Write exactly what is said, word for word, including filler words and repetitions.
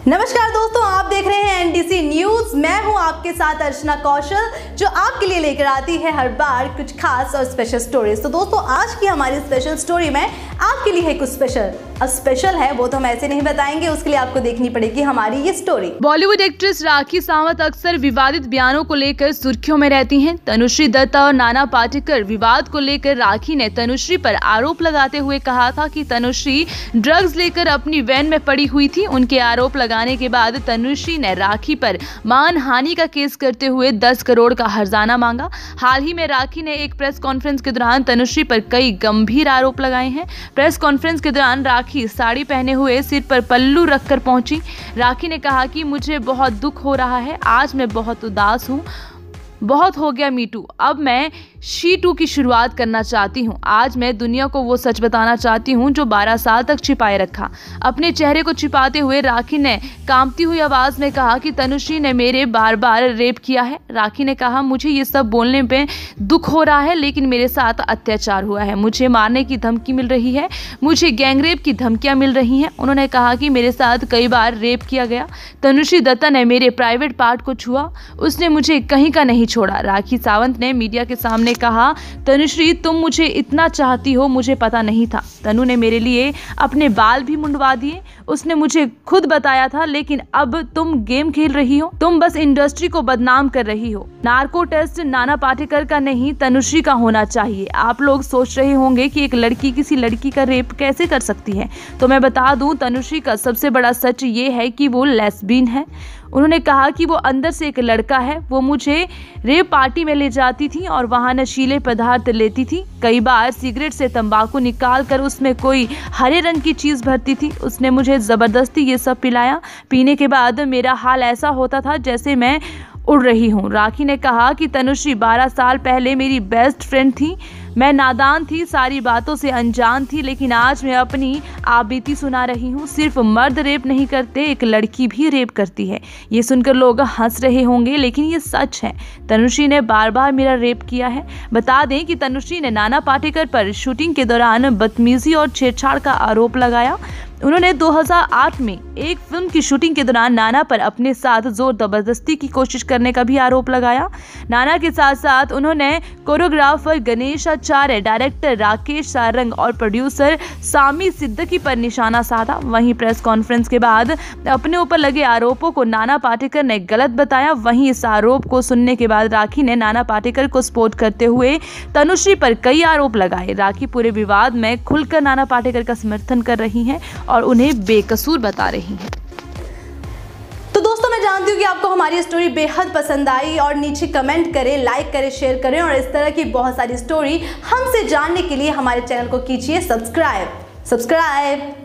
नमस्कार दोस्तों, आप देख रहे हैं एनडीसी न्यूज। मैं हूं आपके साथ अर्चना कौशल, जो आपके लिए लेकर आती है हर बार कुछ खास और स्पेशल स्टोरीज। तो दोस्तों, आज की हमारी स्पेशल स्टोरी में आपके लिए है कुछ स्पेशल। अब स्पेशल है वो तो हम ऐसे नहीं बताएंगे, उसके लिए आपको देखनी पड़ेगी हमारी ये स्टोरी। बॉलीवुड एक्ट्रेस राखी सावंत अक्सर विवादित बयानों को लेकर सुर्खियों में रहती हैं। तनुश्री दत्ता और नाना पाटेकर विवाद को लेकर राखी ने तनुश्री पर आरोप लगाते हुए कहा था कि तनुश्री ड्रग्स लेकर अपनी वैन में पड़ी हुई थी। उनके आरोप लगाने के बाद तनुश्री ने राखी पर मानहानि का केस करते हुए दस करोड़ का हर्जाना मांगा। हाल ही में राखी ने एक प्रेस कॉन्फ्रेंस के दौरान तनुश्री पर कई गंभीर आरोप लगाए हैं। प्रेस कॉन्फ्रेंस के दौरान राखी साड़ी पहने हुए सिर पर पल्लू रखकर पहुंची। राखी ने कहा कि मुझे बहुत दुख हो रहा है, आज मैं बहुत उदास हूं, बहुत हो गया मीटू, अब मैं शी टू की शुरुआत करना चाहती हूँ। आज मैं दुनिया को वो सच बताना चाहती हूँ जो बारह साल तक छिपाए रखा। अपने चेहरे को छिपाते हुए राखी ने कांपती हुई आवाज में कहा कि तनुश्री ने मेरे बार बार रेप किया है। राखी ने कहा, मुझे ये सब बोलने में दुख हो रहा है, लेकिन मेरे साथ अत्याचार हुआ है, मुझे मारने की धमकी मिल रही है, मुझे गैंगरेप की धमकियां मिल रही हैं। उन्होंने कहा कि मेरे साथ कई बार रेप किया गया। तनुश्री दत्ता ने मेरे प्राइवेट पार्ट को छुआ, उसने मुझे कहीं का नहीं छोड़ा। राखी सावंत ने मीडिया के सामने कहा, तनुश्री तुम मुझे इतना चाहती हो, मुझे पता नहीं था। तनु ने मेरे लिए अपने बाल भी मुंडवा दिए, उसने मुझे खुद बताया था, लेकिन अब तुम गेम खेल रही हो, तुम बस इंडस्ट्री को बदनाम कर रही हो। नार्को टेस्ट नाना पाटेकर का नहीं, तनुश्री का होना चाहिए। आप लोग सोच रहे होंगे कि एक लड़की किसी लड़की का रेप कैसे कर सकती है, तो मैं बता दूं, तनुश्री का सबसे बड़ा सच ये है कि वो लेस्बियन है। उन्होंने कहा कि वो अंदर से एक लड़का है। वो मुझे रेप पार्टी में ले जाती थी और वहां नशीले पदार्थ लेती थी। कई बार सिगरेट से तंबाकू निकाल कर उसमें कोई हरे रंग की चीज भरती थी। उसने मुझे जबरदस्ती ये सब पिलाया। पीने के बाद मेरा हाल ऐसा होता था जैसे मैं उड़ रही हूँ। राखी ने कहा कि तनुश्री बारह साल पहले मेरी बेस्ट फ्रेंड थी। मैं नादान थी, सारी बातों से अनजान थी, लेकिन आज मैं अपनी आपबीती सुना रही हूँ। सिर्फ मर्द रेप नहीं करते, एक लड़की भी रेप करती है। ये सुनकर लोग हंस रहे होंगे, लेकिन ये सच है। तनुश्री ने बार बार मेरा रेप किया है। बता दें कि तनुश्री ने नाना पाटेकर पर शूटिंग के दौरान बदतमीजी और छेड़छाड़ का आरोप लगाया। उन्होंने दो हज़ार आठ में एक फिल्म की शूटिंग के दौरान नाना पर अपने साथ जोर जबरदस्ती की कोशिश करने का भी आरोप लगाया। नाना के साथ साथ उन्होंने कोरियोग्राफर गणेश आचार्य, डायरेक्टर राकेश सारंग और प्रोड्यूसर सामी सिद्दीकी पर निशाना साधा। वहीं प्रेस कॉन्फ्रेंस के बाद अपने ऊपर लगे आरोपों को नाना पाटेकर ने गलत बताया। वहीं इस आरोप को सुनने के बाद राखी ने नाना पाटेकर को सपोर्ट करते हुए तनुश्री पर कई आरोप लगाए। राखी पूरे विवाद में खुलकर नाना पाटेकर का समर्थन कर रही हैं और उन्हें बेकसूर बता रही हैं। तो दोस्तों, मैं जानती हूँ कि आपको हमारी स्टोरी बेहद पसंद आई, और नीचे कमेंट करें, लाइक करें, शेयर करें, और इस तरह की बहुत सारी स्टोरी हमसे जानने के लिए हमारे चैनल को कीजिए सब्सक्राइब सब्सक्राइब